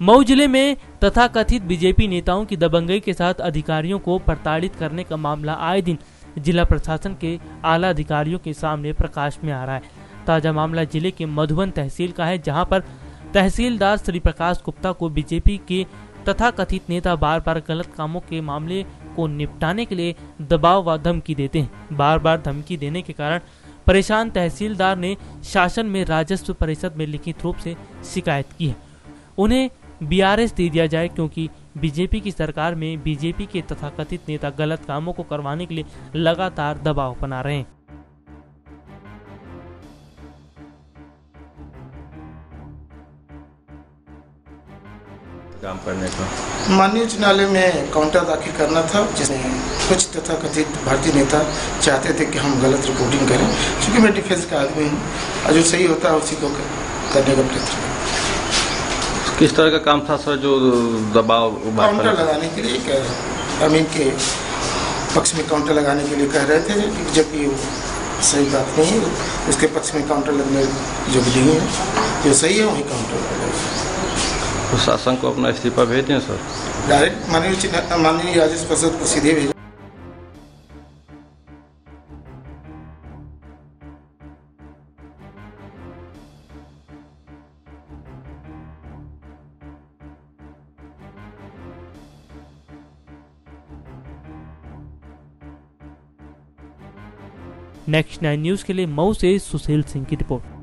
मऊ जिले में तथाकथित बीजेपी नेताओं की दबंगई के साथ अधिकारियों को प्रताड़ित करने का मामला आए दिन जिला प्रशासन के आला अधिकारियों के सामने प्रकाश में आ रहा है। ताजा मामला जिले के मधुबन तहसील का है, जहां पर तहसीलदार श्री प्रकाश गुप्ता को बीजेपी के तथाकथित नेता बार बार गलत कामों के मामले को निपटाने के लिए दबाव व धमकी देते हैं। बार बार धमकी देने के कारण परेशान तहसीलदार ने शासन में राजस्व परिषद में लिखित रूप से शिकायत की है। उन्हें बीआरएस दे दिया जाए, क्योंकि बीजेपी की सरकार में बीजेपी के तथाकथित नेता गलत कामों को करवाने के लिए लगातार दबाव बना रहे हैं। काम करने का माननीय उच्च न्यायालय में काउंटर दाखिल करना था, जिसमें कुछ तथाकथित भारतीय नेता चाहते थे कि हम गलत रिपोर्टिंग करें। क्योंकि मैं डिफेंस का आदमी हूँ और जो सही होता है उसी को करने का प्रयत्न। किस तरह का काम था सर, जो दबाव काउंटर लगाने के लिए कह रहे, अमीन के पक्ष में काउंटर लगाने के लिए कह रहे थे, जबकि सही बात नहीं है। उसके पक्ष में काउंटर लगने जो भी नहीं है, जो सही है वही काउंटर लगेगा। प्रशासन को अपना इस्तीफा भेज दें सर, डायरेक्ट माननीय राजस्व परिषद को सीधे भेज। नेक्स्ट 9 न्यूज के लिए मऊ से सुशील सिंह की रिपोर्ट।